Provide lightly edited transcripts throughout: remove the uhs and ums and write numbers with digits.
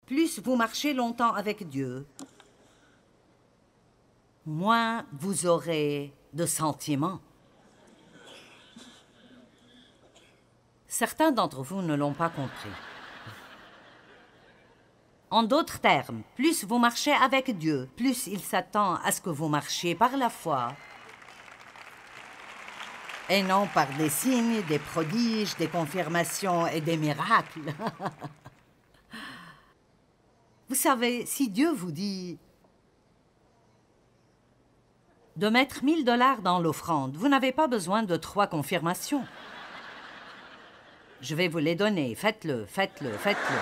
plus vous marchez longtemps avec Dieu, moins vous aurez de sentiments. Certains d'entre vous ne l'ont pas compris. En d'autres termes, plus vous marchez avec Dieu, plus il s'attend à ce que vous marchiez par la foi et non par des signes, des prodiges, des confirmations et des miracles. Vous savez, si Dieu vous dit de mettre 1 000 $ dans l'offrande, vous n'avez pas besoin de 3 confirmations. Je vais vous les donner. Faites-le, faites-le, faites-le.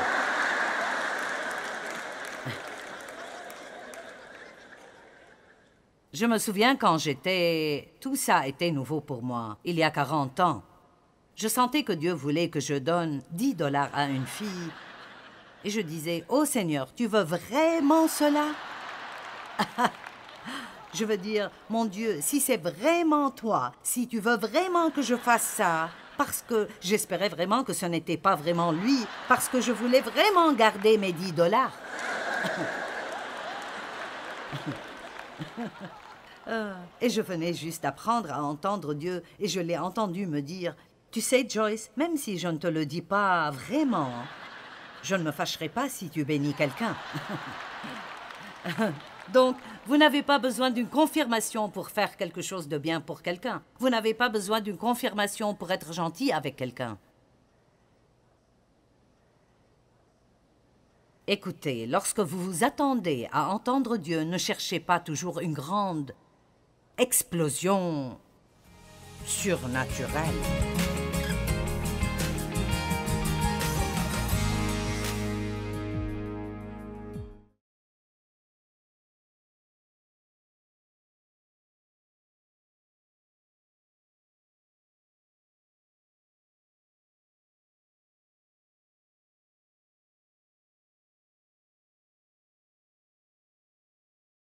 Je me souviens quand j'étais... Tout ça était nouveau pour moi, il y a 40 ans. Je sentais que Dieu voulait que je donne 10 $ à une fille. Et je disais, « Oh Seigneur, tu veux vraiment cela? » Je veux dire, mon Dieu, si c'est vraiment toi, si tu veux vraiment que je fasse ça, parce que j'espérais vraiment que ce n'était pas vraiment lui, parce que je voulais vraiment garder mes 10 $. Et je venais juste d'apprendre à entendre Dieu, et je l'ai entendu me dire, « Tu sais, Joyce, même si je ne te le dis pas vraiment, je ne me fâcherai pas si tu bénis quelqu'un. » Donc, vous n'avez pas besoin d'une confirmation pour faire quelque chose de bien pour quelqu'un. Vous n'avez pas besoin d'une confirmation pour être gentil avec quelqu'un. Écoutez, lorsque vous vous attendez à entendre Dieu, ne cherchez pas toujours une grande explosion surnaturelle.